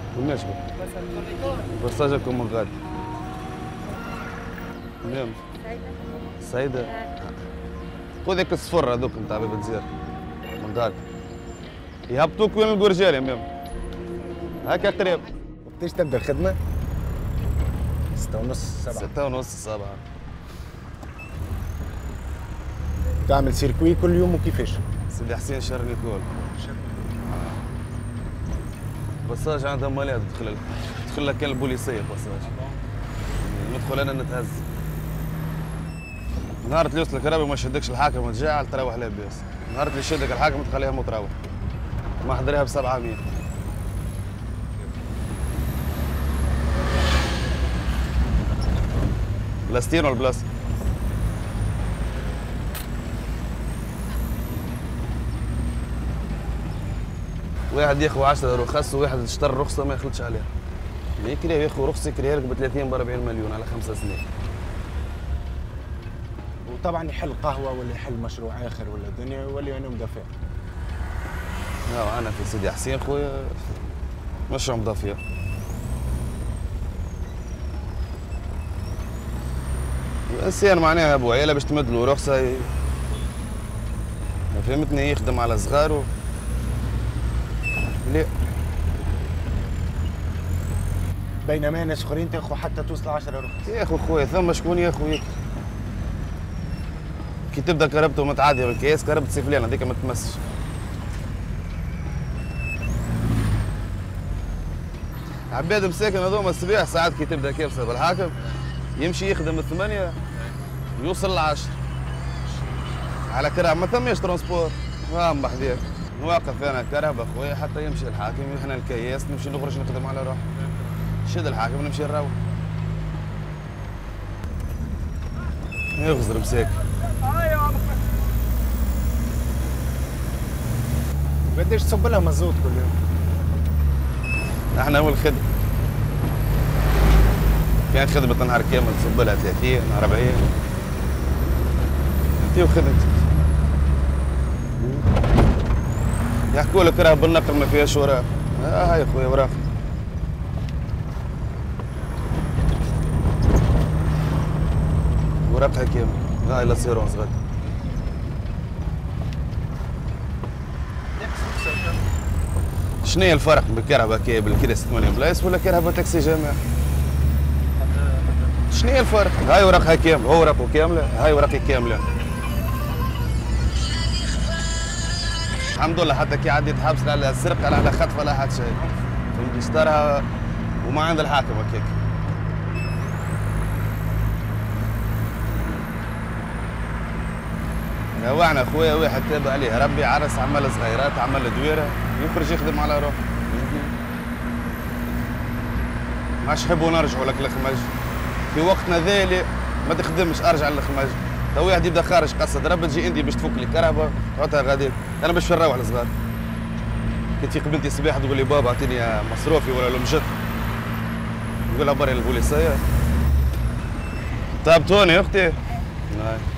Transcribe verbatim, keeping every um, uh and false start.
والناس برصاجكم من غادي. تمام. سيدة. خذك الصفر هذوك نتاع باب الجزيرة من غادي. يهبطوك وين الجورجال يا ميم. هكا قريب. وقتاش تبدا الخدمة؟ ستة ونص سبعة. ستة ونص سبعة. تعمل سيركوي كل يوم وكيفاش؟ سيدي حسين شرني كول. باساج عندها ماليات تدخل لك تدخل لك كان البوليسيه باساج ندخل انا نتهز نهار اللي يوصل الكرابي ما يشدكش الحاكم وتجاعل تروح لاباس نهار اللي يشدك الحاكم تخليها متروح ما حضريها ب سبعمية بلاستين ولا بلاس واحد ياخذ عشرة رخص وواحد اشترى رخصه ما يخلطش عليها. يكري ياخذ رخصه يكريها لك ب ثلاثين ب أربعين مليون على خمسة سنين. وطبعا يحل قهوه ولا يحل مشروع اخر ولا الدنيا ولا انا مدافع. لا انا في سيدي حسين خويا مشروع مضافيه. الانسان معناها ابو عياله باش تمد له رخصه ي... فهمتني يخدم على صغاره. لا بينما ناس اخرين تاخذ حتى توصل عشرة رخص. يا اخو خويا ثم شكون ياخذ هيك كي تبدا كهربته متعديه بالكياس كهربة سي فلان هذيك ما تمسش. عباد مساكن هذوما الصباح ساعات كي تبدا كابسه بالحاكم يمشي يخدم الثمانيه يوصل العشر على كرهب ما ثماش ترونسبور فاهم بحذاك. نوقف انا كرهب اخويا حتى يمشي الحاكم احنا الكياس نمشي نخرج نخدم على روحي. شد الحاكم نمشي نروح. يغزر مساكن. قداش تصب لها مازوت كل يوم؟ احنا اول خدمه كان خدمه نهار كامل تصب لها ثلاثين أربعين انت وخدمتك. يحكوا لك راه بالنقل ما فيهاش وراق. اه هاي خويا وراق. وراقها كامل. هاي لا سيرونس غادي. شنو هي الفرق بين كرهبة بالكريس ثمانية بلايص ولا كرهبة تاكسي جامعي؟ شنو هي الفرق؟ هاي ورقها كامل، هو ورقه كاملة، هاي ورقي كاملة. الحمد لله حتى كي عديت حبس لا لا سرقة لا لا خطفة لا حتى شيء. فهمت اشتراها وما عند الحاكم هكاك. نوعنا خويا واحد تابع عليه ربي عرس عمل صغيرات عمل دويره يخرج يخدم على روحه. ما عادش نحبوا نرجعوا لك للخمج في وقتنا ذالي ما تخدمش ارجع للخمج. تو واحد يبدا خارج قصد ربي تجي عندي باش تفك لي كهرباء تعطيها غادي انا باش نروح للصغار. كي تفيق بنتي الصباح تقول لي بابا اعطيني مصروفي ولا لو مجد نقول لها بري البوليسيه. طاب توني اختي.